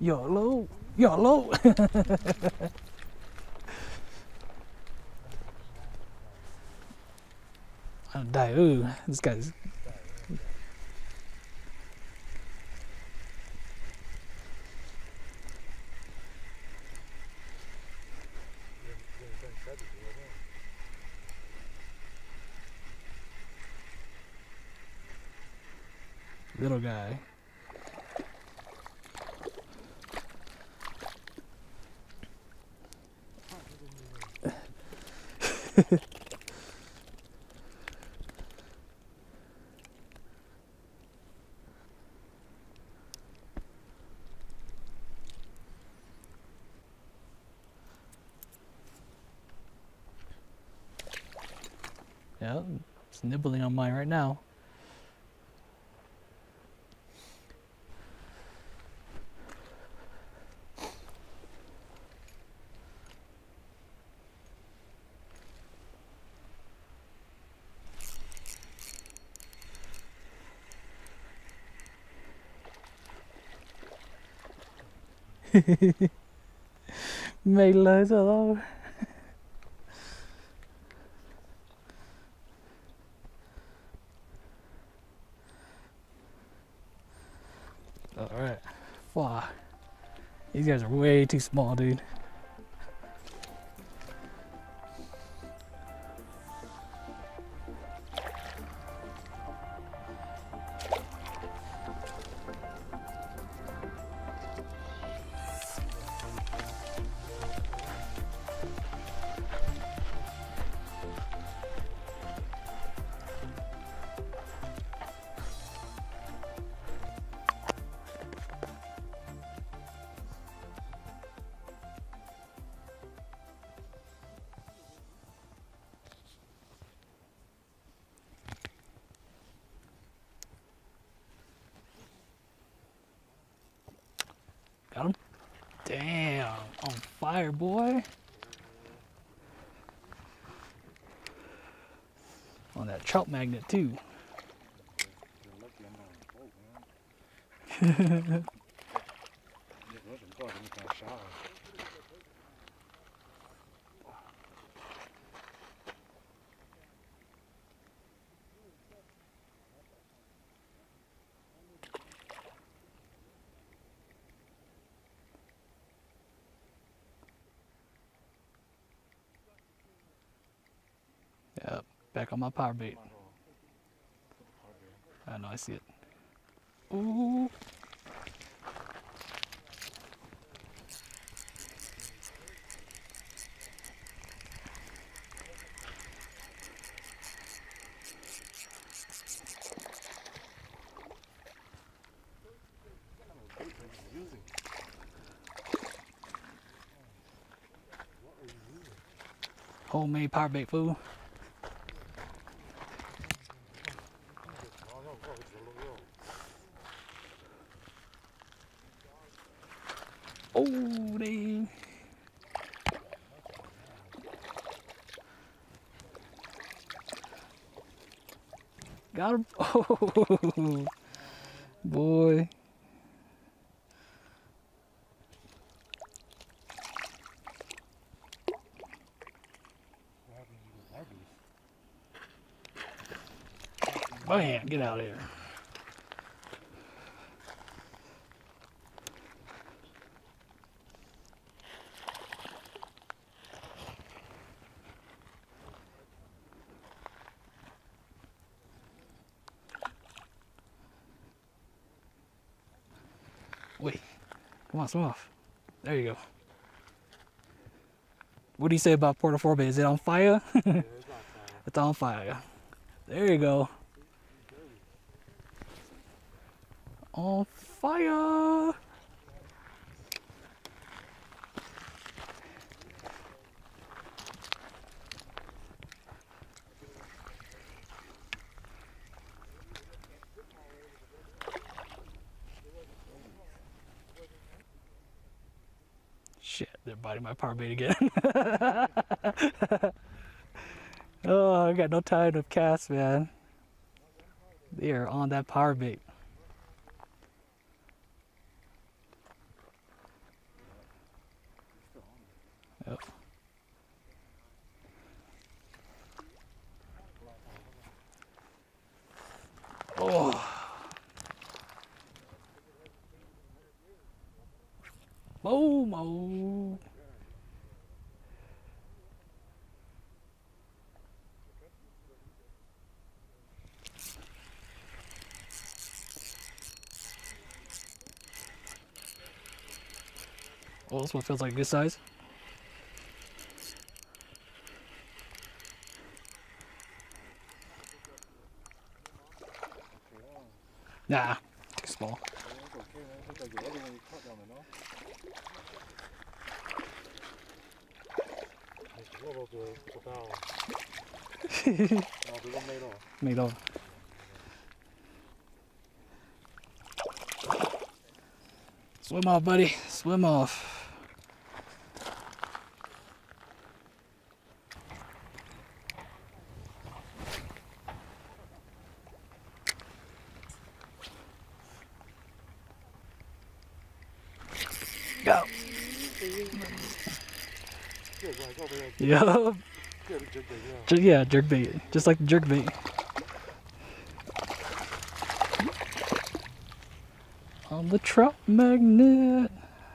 YOLO, YOLO. I'm die. Ooh, this guy's. Little guy. Yeah, it's nibbling on mine right now. Mày lời rồi. Alright. Wow. These guys are way too small, dude. Got him? Damn, on fire, boy. On that trout magnet, too. Yep, back on my power bait. I know, I see it. Ooh. Homemade power bait, fool. Oh, dang. Got him. Oh, boy. Bam, get out of here. Wait, come on, swim off. There you go. What do you say about Porta Forbe? Is it on fire? It's on fire. There you go. On fire. Shit, they're biting my power bait again. Oh, I got no time to cast, man. They are on that power bait. Momo. Oh, this one feels like a good size. Nah, too small. Made off. Swim off, buddy. Swim off. Go. Yup. Yeah, jerk bait. Just like the jerk bait. On the trout magnet.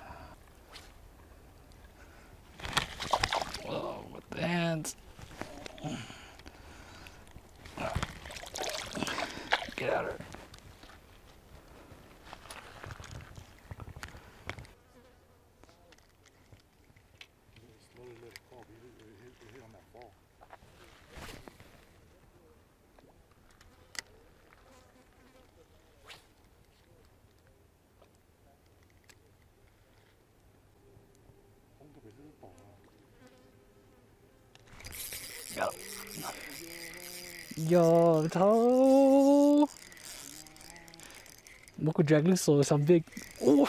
Whoa, with the hands. Get out of here. Go. Yo, tall. Moko drag loose so some big. Oh.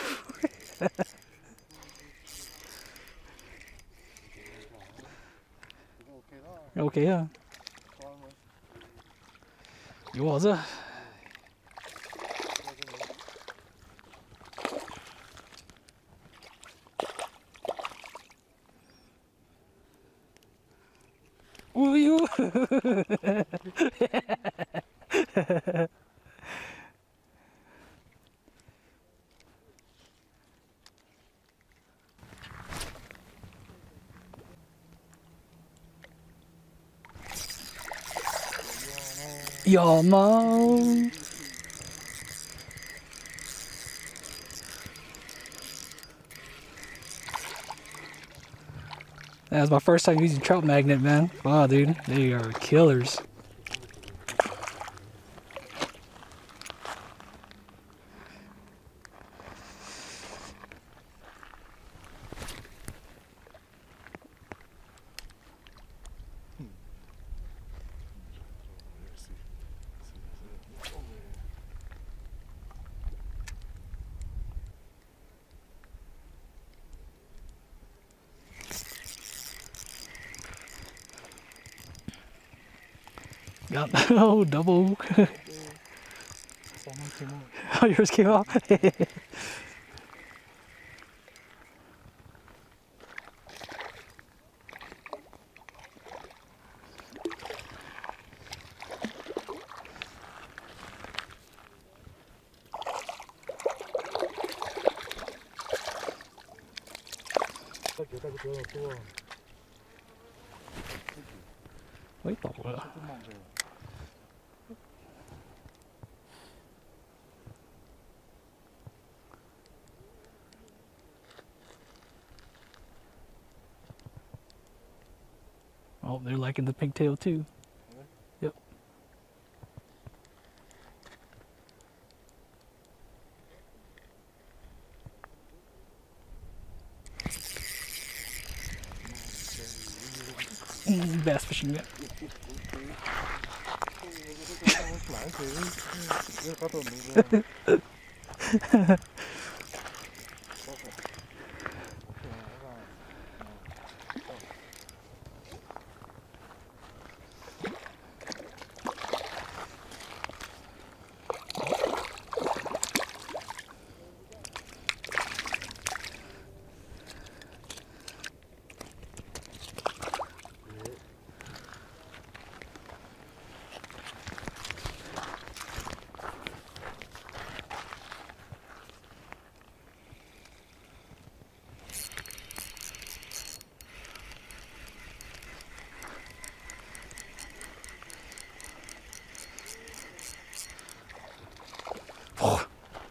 Okay, yeah. You was a. Will you? Yo, mom. That was my first time using trout magnet, man. Wow, dude, they are killers. Got oh double. Oh, yours came out. Wait, oh, they're liking the pigtail too. Yep. Bass fishing net.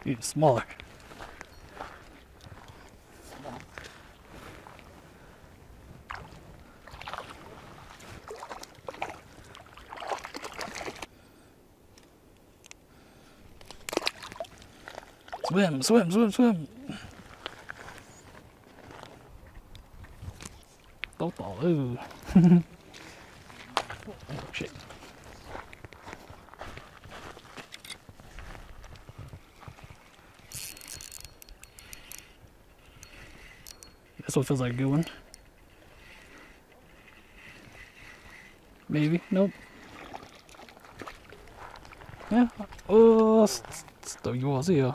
Even smaller. Swim, swim, swim, swim. Don't fall. Ooh. Oh, shit. This one feels like a good one. Maybe. Nope. Yeah. Oh, still you will see you.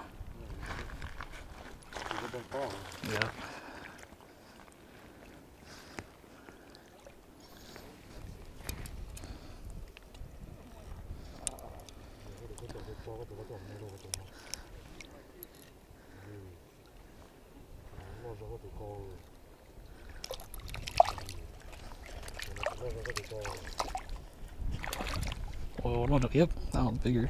Yeah. Oh, no, yep, that one's bigger.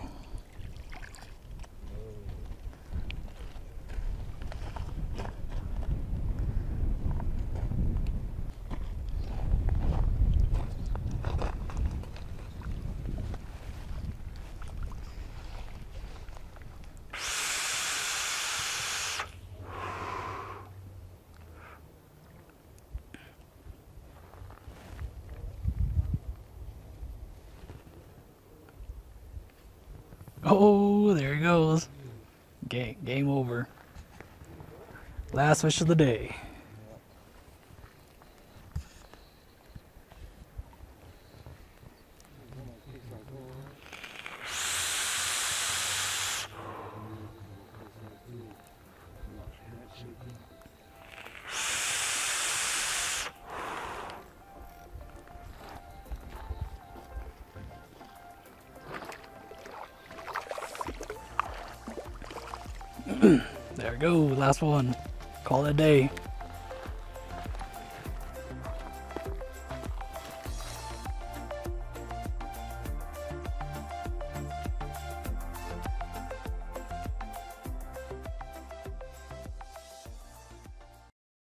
Oh, there he goes. Game over. Last fish of the day. There we go, last one. Call it a day.